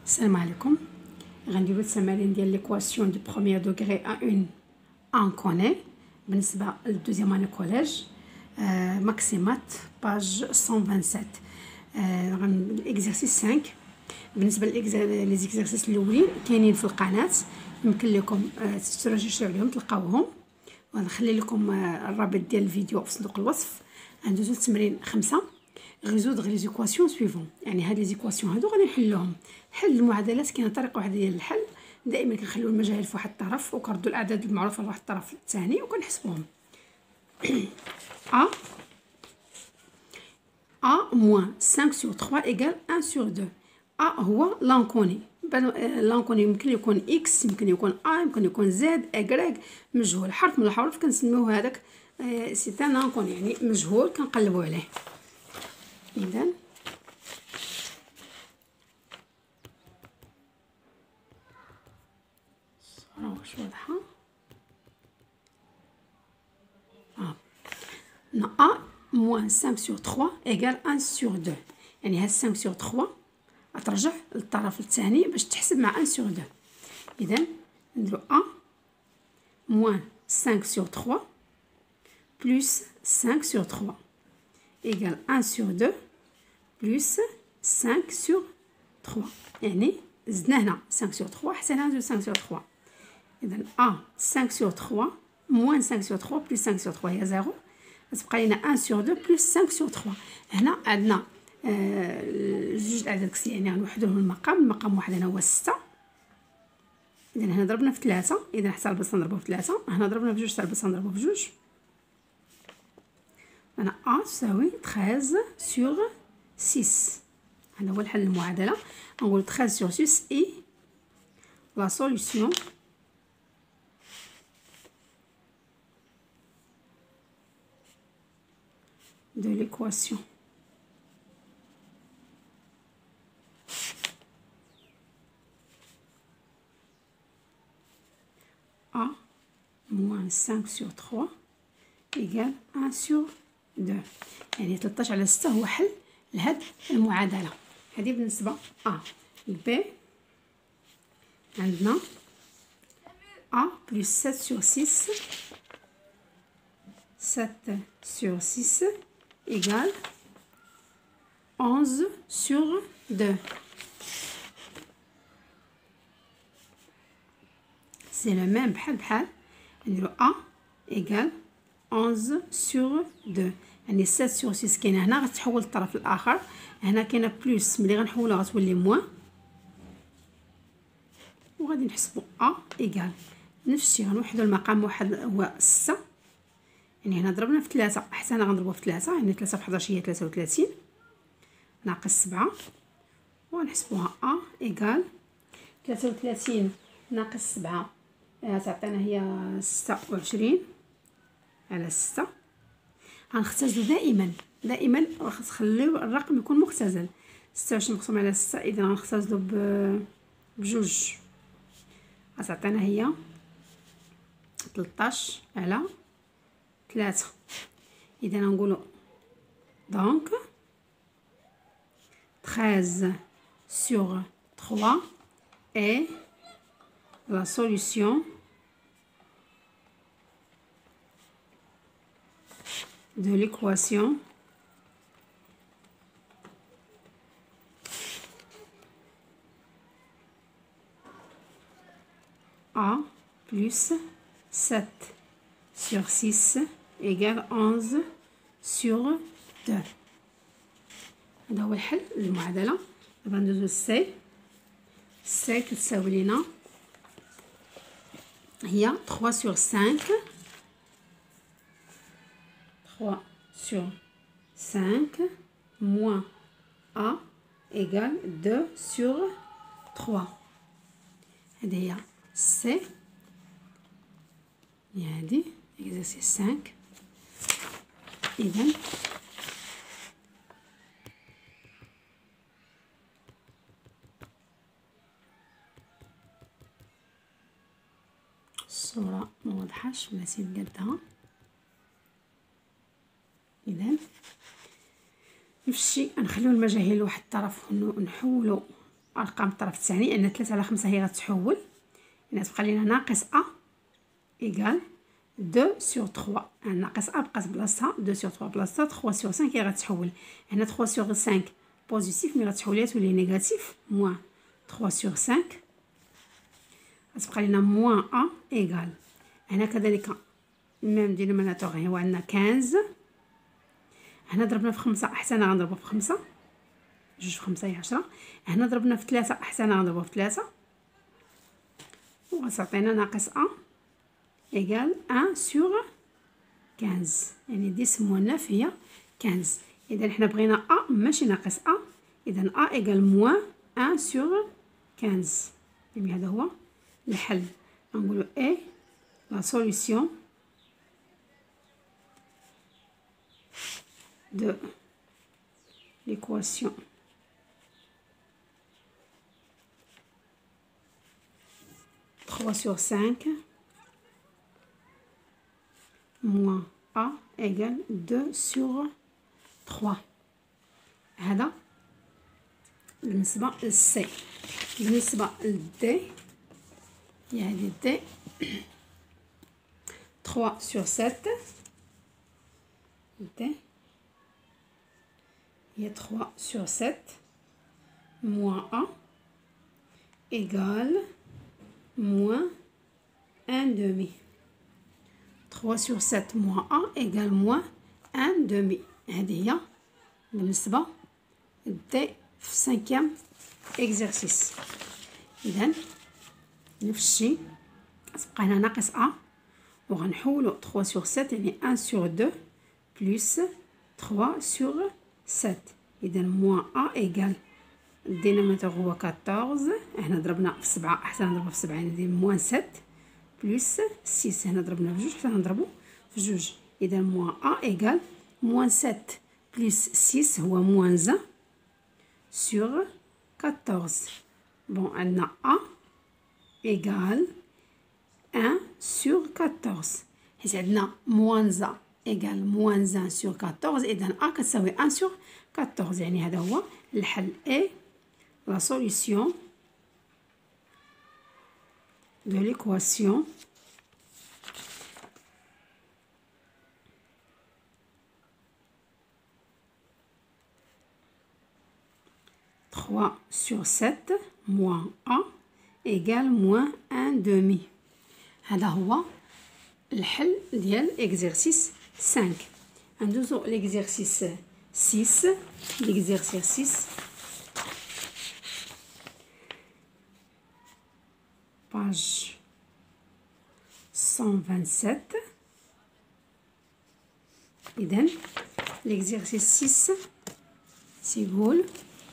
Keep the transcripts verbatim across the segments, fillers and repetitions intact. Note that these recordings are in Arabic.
السلام عليكم. غنديرو التمارين ديال ليكواسيون دو بروميير دوغري ا اون ان كوني بالنسبه للدوزيام اني كوليج آه ماكسيمات باج مية وسبعة وعشرين. آه غن الاكزرسيس خمسة. بالنسبه لي زيكزرسيس الاولين كاينين في القناه، يمكن لكم آه تسترجعوا عليهم تلقاوهم، ونخلي لكم آه الرابط ديال الفيديو في صندوق الوصف. غندوزو التمرين خمسة. résoudre les équations suivantes. يعني هاد لي زيكواسيون هادو غادي نحلوهم. حل المعادلات كاينه طريقه واحده ديال الحل، دائما كنخليو المجاهيل في واحد الطرف وكنردوا الاعداد المعروفه لواحد الطرف الثاني وكنحسبوهم. a a moins cinq sur trois égale un sur deux. a هو لانكوني. لانكوني يمكن يكون x، يمكن يكون a، يمكن يكون z، y، مجهول. حرف من الحروف كنسميوه هذاك سي ان لانكوني، يعني مجهول كنقلبوا عليه. إذن الصورة واش واضحة؟ اه ا موان خمسة sur trois égale un sur deux. يعني هاد خمسة sur trois غترجع للطرف الثاني باش تحسب مع un sur deux. إذن نديرو ا موان خمسة sur trois plus cinq sur trois égale un sur deux plus cinq sur trois. يعني زدنا هنا cinq sur trois حتى هنا نديرو cinq sur trois. إذن a cinq sur trois moins cinq sur trois plus cinq sur trois هي زيرو، غتبقى لينا un sur deux plus cinq sur trois. هنا عندنا آه جوج الأعداد كسي، يعني غنوحدوهم المقام. المقام واحد هنا هو ستة. إذن هنا ضربنا في ثلاثة، إذن حتى البلاصة نضربو في ثلاثة. هنا ضربنا في جوج حتى البلاصة نضربو في جوج. هنا a تساوي treize sur six. هذا هو الحل المعادلة. نقول treize sur six et la solution de l'équation. A moins cinq sur trois égale un sur deux. يعني ثلاثة عشر على ستة هو حل لهاد المعادلة. هذه بالنسبة A. B عندنا A plus sept sur six sept sur six égale onze sur deux. C'est le même بحال بحال نديرو A égale onze sur deux. يعني sept sur six كاينه هنا غتحول للطرف الاخر، هنا كاينه بلس، ملي غنحولها غتولي موان، وغادي نحسبوا a ايكال نفس الشيء. غنوحدوا المقام واحد هو ستة، يعني هنا ضربنا في ثلاثة حتى هنا غنضربوها في ثلاثة، يعني ثلاثة في حداش هي ثلاثة وثلاثين ناقص سبعة، وغنحسبوها a ايكال ثلاثة وثلاثين ناقص سبعة تعطينا هي ستة وعشرين على ستة. غنختزلو دائما دائما خليو الرقم يكون مختزل. ستة وعشرين مقسوم على ستة، اذا غنختزلو بجوج غتعطينا هي تلطاش على ثلاثة. اذا نقولو دونك treize sur trois est la solution de l'équation A plus sept sur six égale onze sur deux. هذا هو الحل للمعادلة. دابا ندوزو للسي. السي كتساوي لينا هي trois sur cinq trois sur cinq moins A égale deux sur trois. هذه هي C. هذه exercice cinq. إذن الصورة موضحاش بلاتي بقدها. إذن نفس الشيء نخليو المجاهيل لواحد الطرف ونحولو ارقام الطرف الثاني، لان ثلاثة على خمسة هي غتحول، يعني تبقى لينا ناقص ا ايكال deux sur trois. ناقص ا بقات بلاصتها deux sur trois بلاصتها trois sur cinq هي غتحول. هنا trois sur cinq بوزيتيف، ملي غتحوليها تولي نيجاتيف موان trois sur cinq. غتبقى لينا موان ا ايكال، هنا كذلك ميم دينوميناتور هو عندنا خمسة. هنا ضربنا في خمسة، حتى انا غنضربو في خمسة، جوج في خمسة هي عشرة. هنا ضربنا في ثلاثة، حتى انا غنضربو في ثلاثة، وغتعطينا ناقص ا ايكال واحد sur خمسة، يعني دix moins neuf هي خمسة. اذا حنا بغينا ا ماشي ناقص ا، اذا ا ايكال موان واحد sur خمسة. يعني هذا هو الحل. غنقولو اي لا سوليسيون de l'équation trois sur cinq moins a égale deux sur trois. هذا بالنسبة للسي. بالنسبة للدي هي هذه دي trois sur sept. دي هي trois sur sept moins a égale moins un demi. trois sur sept moins a égale moins un demi. هذه هي بالنسبة دي في cinquième exercice. إذا نفس الشيء تبقى هنا ناقص a، وغنحولو trois sur sept يعني un sur deux plus trois sur sept. إذا موان a إيكال الديناميتور هو أربعطاش، هنا ضربنا في سبعة حتى نضربو في سبعة ندير موان سبعة بلس ستة، هنا ضربنا في جوج حتى نضربو في جوج. إذا موان a إيكال موان سبعة بلس ستة هو موان واحد sur quatorze. بون عندنا a إيكال واحد sur quatorze، حيت عندنا موان واحد إيكال موان واحد sur quatorze. إذا a كتساوي واحد sur quatorze، يعني هذا هو الحل. اي لا سوليسيون دو ليكواسيون trois sur sept moins a égale moins un demi. هذا هو الحل ديال اكزرسيس خمسة. ندوزو ليكزرسيس ستة. ليكزرسيس باج مية وسبعة وعشرين. إذن ليكزرسيس ستة سيقول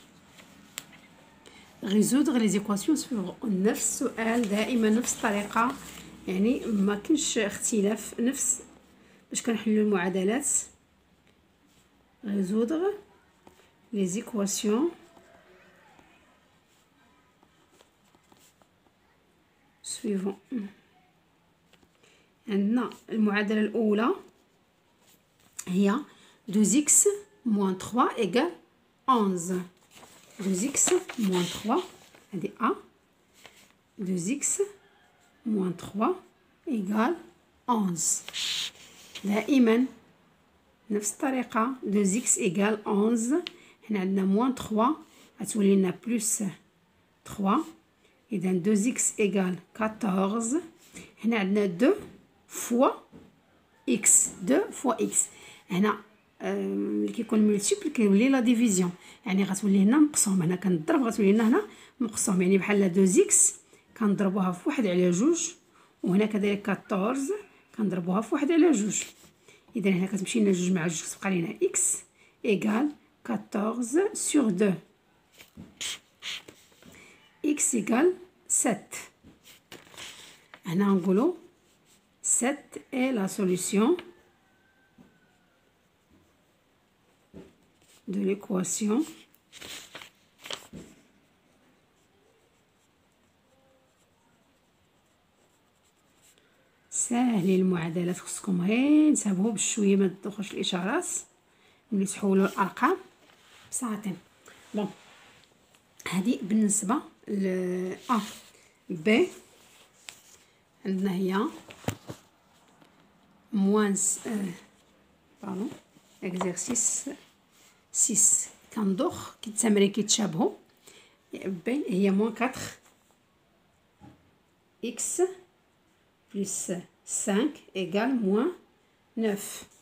résoudre les équations suivantes. نفس السؤال دائما نفس الطريقة، يعني ما كنش اختلاف، نفس باش كنحلو المعادلات. résoudre les équations suivantes. عندنا المعادلة الأولى هي deux x moins trois égale onze. deux x moins trois هذه a. deux x moins trois égale onze. دائما نفس الطريقة deux x égale onze. هنا عندنا moins trois غتولي لنا plus trois. إذا deux x égale quatorze. هنا عندنا deux fois x. deux fois x هنا ملي كيكون ملتيبل كيولي لا ديفيزيون، يعني غتولي هنا مقسوم. هنا كنضرب غتولي لنا هنا مقسوم، يعني بحال deux x كنضربوها في واحد على جوج، وهنا كذلك quatorze كنضربوها في واحد على جوج. إذا هنا كتمشي لنا جوج مع جوج تبقى لينا x égale quatorze sur deux. x égale sept. هنا نقولو sept est la solution de l'équation ساهلين المعادلات، خصكم غير تنتبهوا بشويه ما تدخلش الاشارات ملي تحولوا الارقام ساطين. بون هذه بالنسبه ل ا ب عندنا هي موان باردون اكزرسيس ستة. كندوخ كي التمارين كيتشابهوا. بي هي موان أربعة اكس بلس خمسة ايغال موان تسعة.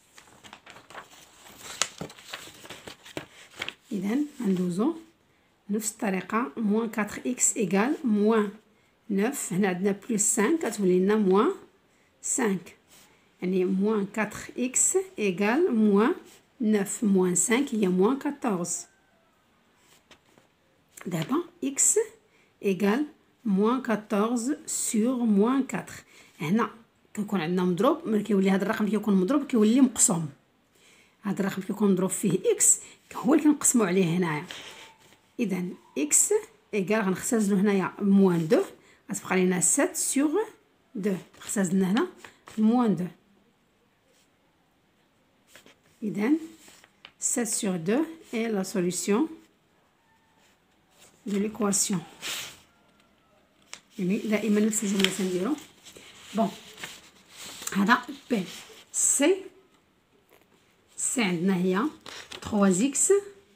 اذا ندوزو نفس الطريقه. موان أربعة اكس ايغال موان تسعة. هنا عندنا بلس خمسة كتولي لنا موان خمسة، يعني موان أربعة اكس ايغال موان تسعة. موان خمسة هي موان أربعطاش. دابا اكس ايغال موان أربعطاش سور موان أربعة. هنا كيكون عندنا مضروب، ملي كيولي هذا الرقم كيكون مضروب كيولي مقسوم. هذا الرقم كيكون مضروب فيه اكس هو اللي كنقسموا عليه هنايا. اذا اكس ايغال غنختزلو هنايا موان اثنين، غتبقى لينا سبعة سور اثنين. اختزلنا هنا موان اثنين. اذا سبعة sur deux est la solution de l'équation. يعني دائما نفس الجمله تنديرو. بون هذا بي سي سي عندنا هي ثلاثة اكس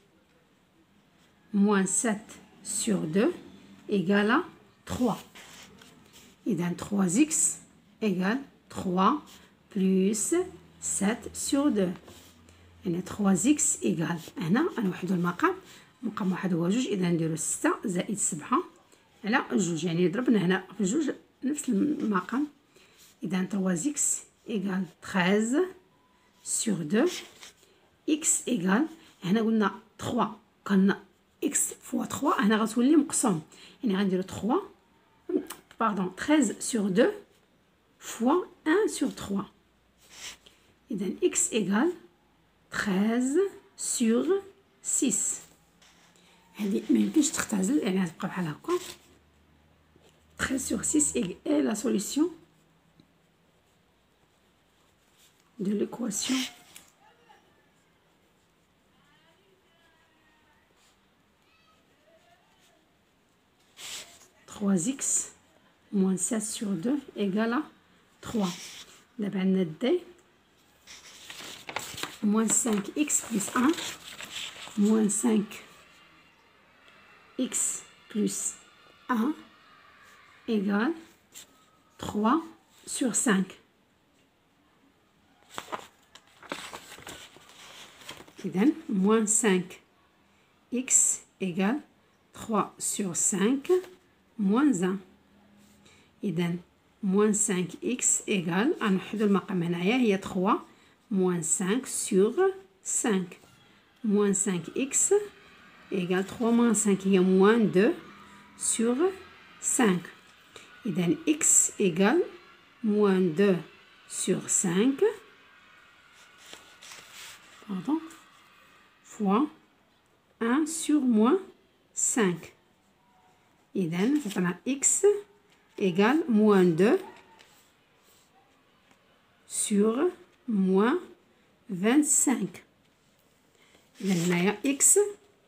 moins sept sur deux égale à trois. إذا ثلاثة اكس égale trois plus sept sur deux. يعني ثلاثة اكس إيغال هنا غنوحدو المقام. مقام واحد هو جوج، إذا نديرو ستة زائد سبعة على جوج، يعني ضربنا هنا في جوج نفس المقام. إذا ثلاثة اكس إيغال تreize sur deux. إكس إيغال هنا قلنا ثلاثة كان إكس فوا ثلاثة، هنا غتولي مقسوم، يعني غنديرو ثلاثة باردون treize sur deux fois un sur trois. إذا إكس إيغال treize sur six. هذه ميمكنش تختزل، يعني غتبقى بحال هكا. treize sur six est la solution de l'équation trois x moins seize sur deux égale à trois. دابا عندنا دي moins cinq x plus un moins cinq x plus un égale trois sur cinq. إذن moins cinq x égale trois sur cinq moins un. إذن moins cinq x égale غنوحدو المقام هنايا هي trois moins cinq sur cinq. Moins cinq x égale trois moins cinq هي moins deux sur cinq. إذن x égale moins deux sur cinq pardon, fois un sur moins cinq. إذن تعطينا x égale moins deux sur moins vingt-cinq. إذن هنايا x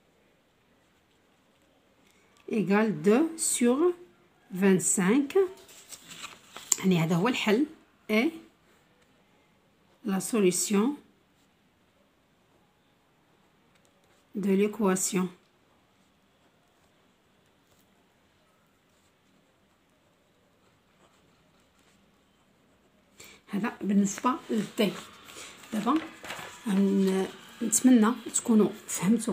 égale deux sur vingt-cinq. يعني هذا هو الحل et la solution de l'équation. هذا بالنسبه للدي. دابا نتمنى تكونوا فهمتوا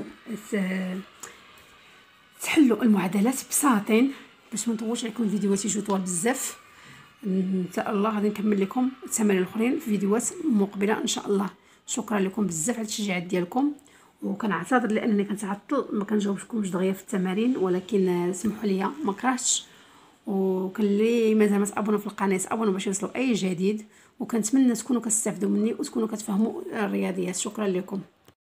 تحلوا المعادلات بساطين باش ما نطولش عليكم الفيديوهات يجيو طوال بزاف. ان شاء الله غادي نكمل لكم التمارين الاخرين في فيديوهات مقبله ان شاء الله. شكرا لكم بزاف على التشجيعات ديالكم، وكنعتذر لانني كنتعطل ما كنجاوبكمش دغيا في التمارين، ولكن سمحوا لي ما كرهتش. وكان اللي مازال ما تابونوا في القناه تابونوا باش يوصلوا اي جديد، وكنتمنى تكونوا كتستافدوا مني وتكونوا كتفهموا الرياضيات. شكرا لكم.